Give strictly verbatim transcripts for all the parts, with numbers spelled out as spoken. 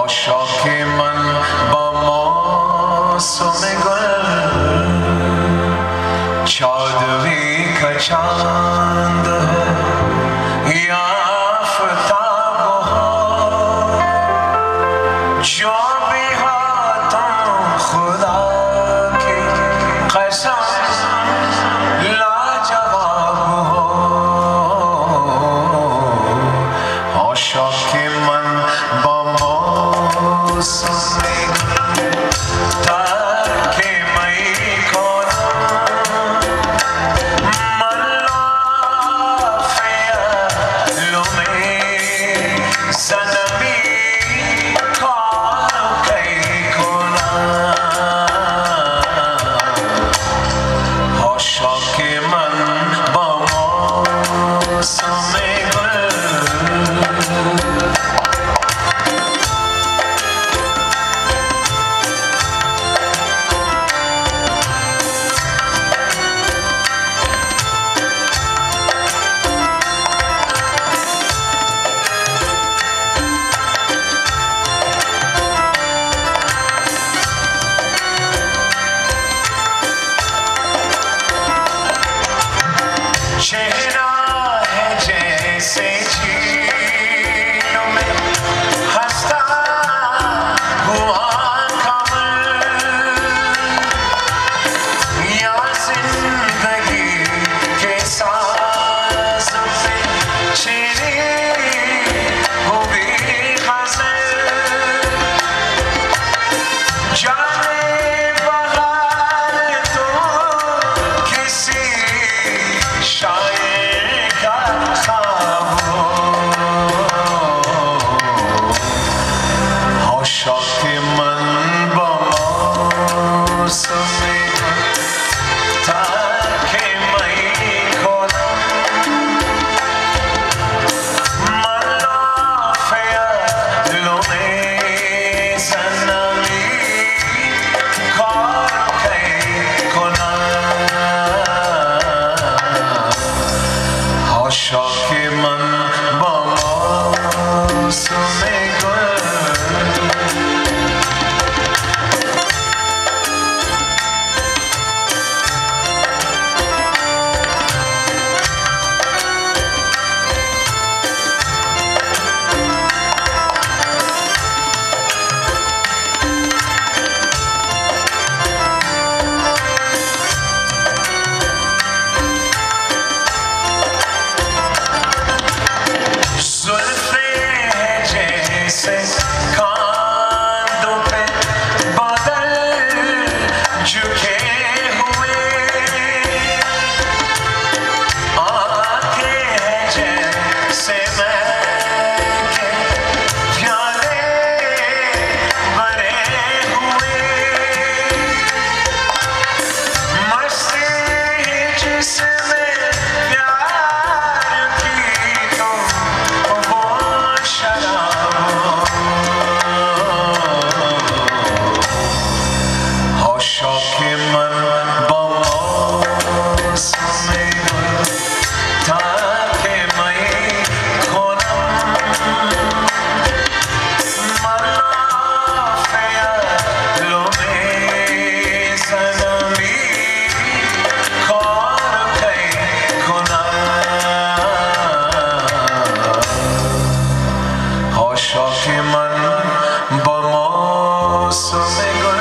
आशाक मन बा मौसम गुल चौदवी का चांद हो या आफताब हो जो भी हो तुम खुदा की कसम लाजवाब हो आशाक मन बा मौसम चेहरा है जैसे झीलों में हंसता हुआ कमल या जिंदगी के साथ पे छिड़ी हुई गज़ल जाने बहार तो किसी शायर का ख्वाब हो आशाक मन बा मौसम ताके मई खोला मलाफिया लो में सनमी खार कई कोना आशाक मन बा मौसम गुल कांधों पे बादल झुके हुए आंखें हैं जैसे महके प्याले भरे हुए मस्ती जिसमें प्यार की तो वो शराब आशाक मन बा मौसम गुल ताके मई खोला मलाफिया लो में सनमी खार कई कोना आशाक मन बा मौसम गुल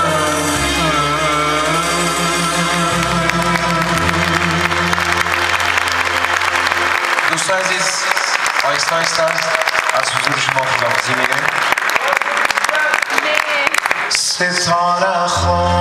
دوستان عزیز آهسته آهسته از حضور شما خداحافظی می‌گیریم ستاره خواب